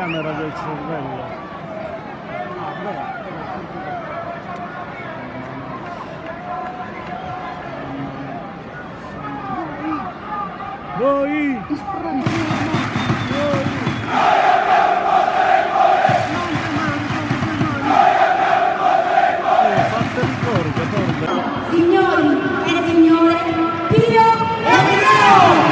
telecamera del cervello. Voi! Signori e signore, Pio e Andrea!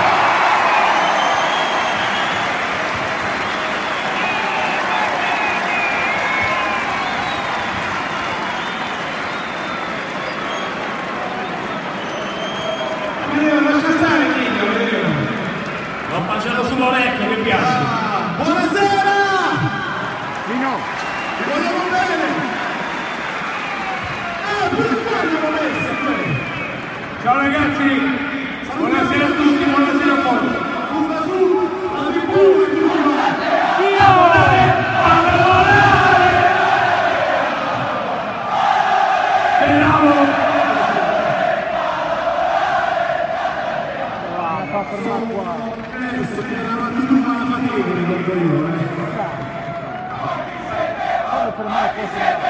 Lascia stare Dio, l'ho mangiato sull'orecchio, mi piace. Buonasera! Nino! Ti vogliamo bene! Pure qua andiamo messi! Ciao ragazzi! Buonasera a tutti, buonasera a tutti! Curva su! Albi pure, speravo! Fa fermare qua. Eravamo tutta una fatica, ricordo io, Fammi fermare questo.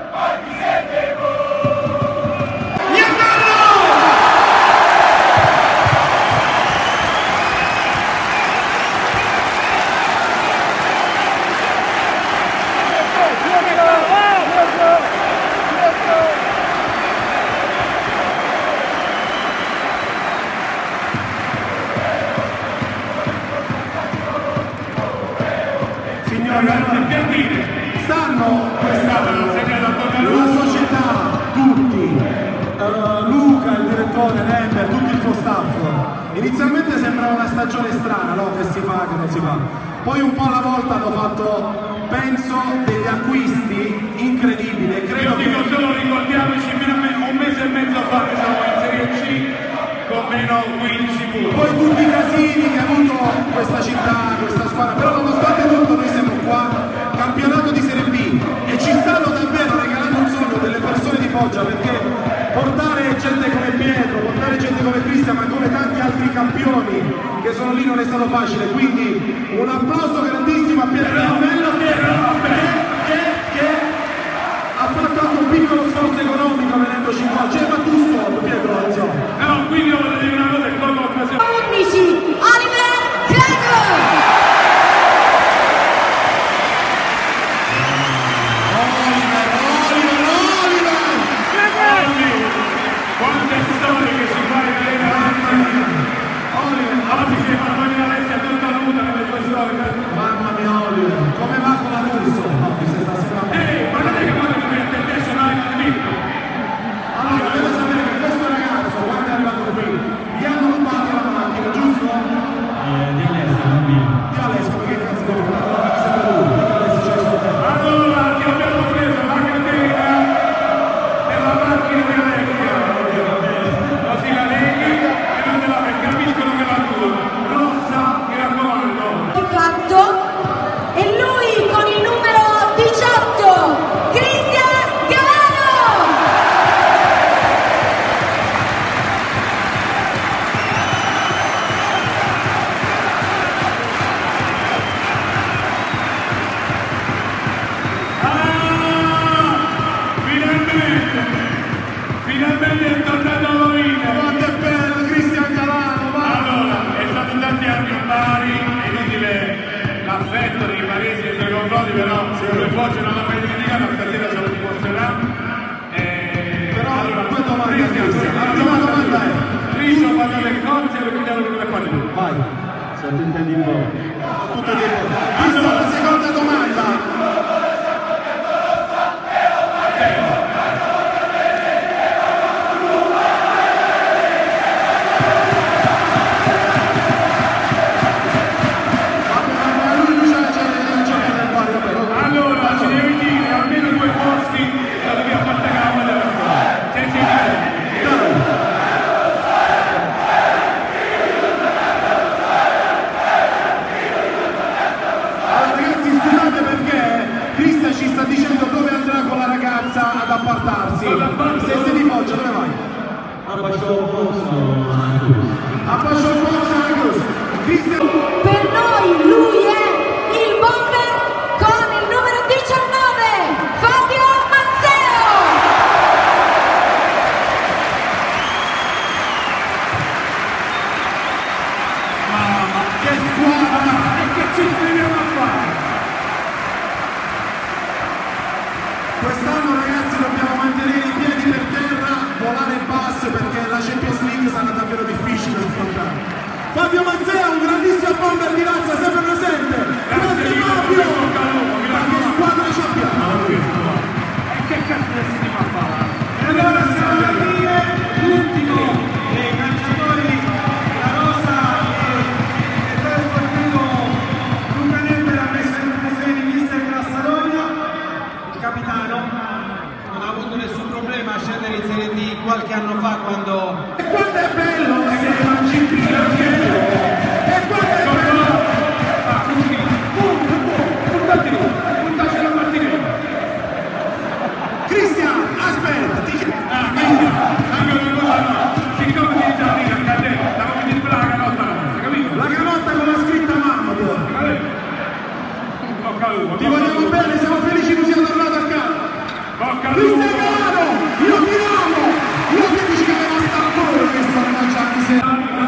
Ragazzi, piantine, stanno quest'anno la società, tutti, Luca, il direttore, Lember, tutto il suo staff. Inizialmente sembrava una stagione strana, no? Che si fa, che non si fa. Poi un po' alla volta hanno fatto, penso, degli acquisti incredibili. E credo Io dico solo ricordiamoci finalmente un mese e mezzo fa che siamo in Serie C con meno 15 punti. poi tutti i casini che ha avuto questa città, questa squadra, però nonostante tutto noi siamo qua, campionato di Serie B, e ci stanno davvero regalando un sogno delle persone di Foggia, perché portare gente come Pietro, portare gente come Cristian, ma come tanti altri campioni che sono lì non è stato facile, quindi un applauso grandissimo a Pietro Mello che ha fatto anche un piccolo sforzo economico venendoci qua, ce l'hai fatto un soldo Pietro, attenzione. No, quindi io voglio dire una cosa e colgo l'occasione. 11, Oliver Greco! Quante storie che si fa in oggi si è fatto venire Alessia tutta nuda nelle tue storie. Mamma mia Oliver, come va con la Russo? No, mi sembra strano. Ma non è che quando ti metti il testo non hai capito. Allora, deve sapere che questo ragazzo, quando è arrivato qui, gli hanno rubato la macchina, giusto? Di Alessio, perché cazzo deve fare? Allora, mi sembra lui, perché adesso c'è il suo tempo. Allora, ti abbiamo preso la catena e la macchina di Alessia. Così la leghi e non te la capiscono che la tua. Rossa, mi raccomando. Fatto, e lui con il numero 18, Cristian Galano! Finalmente è tornato a Lovina. Quanto è bello, Cristian Galano, va! Allora, è stato tanti anni in Bari, è inutile l'affetto dei baresi nei suoi confronti, però se lui Foggia non l'ha mai dimenticato, stasera ce lo dimostrerà. Però, Allora, due domande a Cristian. La prima prima domanda è... Rizzo quando le cose e vediamo come le fai tu. Vai. Se tu intendi un po'. Tutto di Questa è la seconda domanda. Allora, ci devi dire almeno 2 posti da devi appartenere alla persona. Senti Ragazzi, scusate perché Cristian ci sta dicendo dove andrà con la ragazza ad appartarsi. Se sei di Foggia, dove vai? A Pascio Box Angus. Cristian... Per noi lui è il bomber piano ragazzi, dobbiamo mantenere i piedi per terra, volare basso perché la Champions League sarà davvero difficile da affrontare. Fabio Mazzea, un grandissimo bomber di razza, sempre presente. Grazie Fabio! Ma che squadra ci abbiamo? E che cazzo si fa fare? E allora siamo a dire l'ultimo dei calciatori della Rosa e del sportivo Luca Nembel ha messo in funzione di mister Grassaronia. Il capitano non ha avuto nessun problema a scendere in Serie D qualche anno fa quando... E quanto è bello essere mancipino! E quanto è bello! Puntaci la Martinelli! Cristian, aspetta! Anche una cosa no! Siccome ti dice la vita, che a te la come di quella canotta nostra, capito? La canotta con la scritta Mahmoud! Bocca al lupo! Ti vogliamo bene, siamo felici che sia tornato a casa! Bocca al lupo! Cristian Galano! Io ti amo! Io ti dici che aveva stato questo a mangiare se...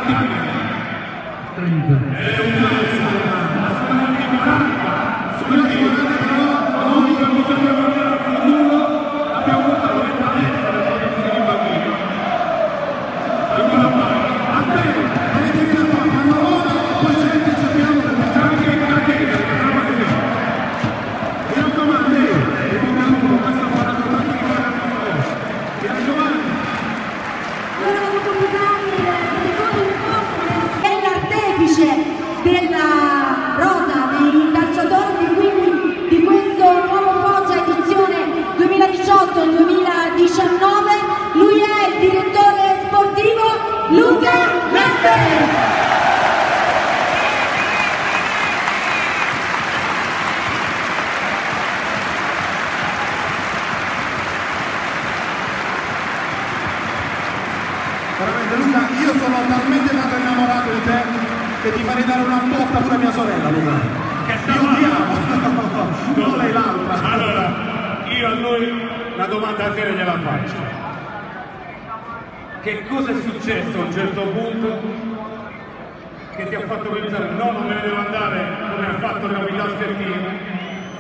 30. È una squadra di 40! Sulla di 40 però, non che bisogna guardare al futuro, abbiamo buttato lentamente per la posizione di bambino. Ancora mai! A te! Non è finita qua, quando ora, poi ci sappiamo per C'è anche i caracteristici, però che c'è. mi raccomando, e bocca al lupo, questo ha fatto tanto di guardare a favore. Mi raccomando! Allora devo completare il secondo incontro è l'artefice della rosa dei calciatori quindi di questo nuovo Foggia edizione 2018-2019. Lui è il direttore sportivo Luca Nembel. Veramente Luca, io sono talmente tanto innamorato di te che ti farei dare una botta pure a mia sorella, Luca. Che sta Io ti male. amo, non lei l'altra. Allora, io a lui la domanda a te gliela faccio. Che cosa è successo a un certo punto che ti ha fatto pensare no, non me ne devo andare come ha fatto il capitano Schertino?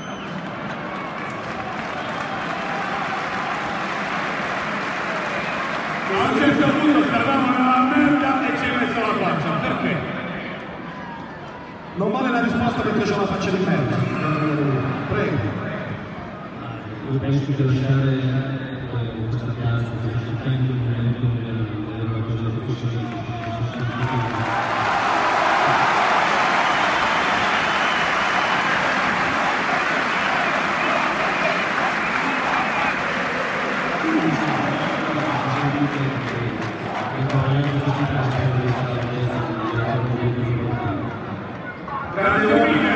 A un certo punto stavamo nella merda e ci hai messo la faccia, perché? Non vale la risposta perché c'ho la faccia di merda. Prego. Io penso che lasciare questa piazza, questa città in quel momento non era una cosa professionista. Grazie mille.